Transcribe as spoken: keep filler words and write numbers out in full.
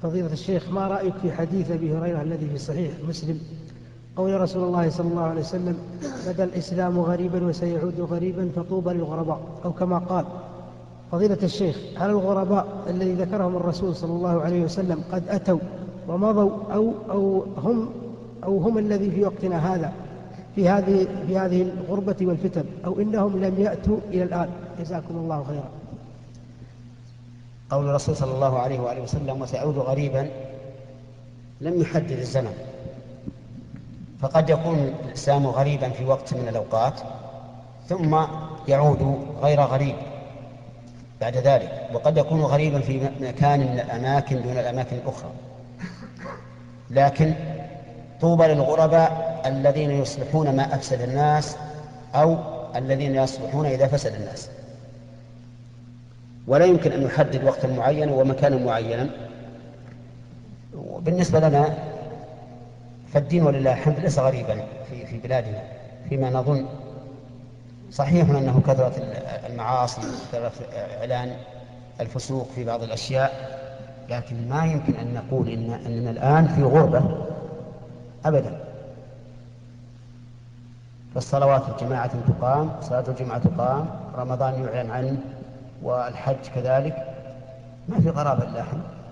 فضيلة الشيخ، ما رأيك في حديث أبي هريرة الذي في صحيح مسلم قول رسول الله صلى الله عليه وسلم: بدأ الإسلام غريبا وسيعود غريبا فطوبى للغرباء، أو كما قال. فضيلة الشيخ، هل الغرباء الذي ذكرهم الرسول صلى الله عليه وسلم قد أتوا ومضوا، أو, أو, هم, أو هم الذي في وقتنا هذا في هذه, في هذه الغربة والفتن، أو إنهم لم يأتوا إلى الآن؟ جزاكم الله خيرا. قول الرسول صلى الله عليه وآله وسلم وسيعود غريبا لم يحدد الزمن، فقد يكون الإسلام غريبا في وقت من الأوقات ثم يعود غير غريب بعد ذلك، وقد يكون غريبا في مكان من الأماكن دون الأماكن الأخرى. لكن طوبى للغرباء الذين يصلحون ما أفسد الناس، أو الذين يصلحون إذا فسد الناس، ولا يمكن أن يحدد وقتا معينا ومكانا معينا. وبالنسبة لنا فالدين ولله الحمد ليس غريبا في في بلادنا فيما نظن. صحيح أنه كثرة المعاصي وكثرة إعلان الفسوق في بعض الأشياء، لكن ما يمكن أن نقول إن أننا الآن في غربة أبدا. فالصلوات الجماعة تقام، صلاة الجمعة تقام، رمضان يعلن عنه، والحج كذلك، ما في غرابة إلا الحمد.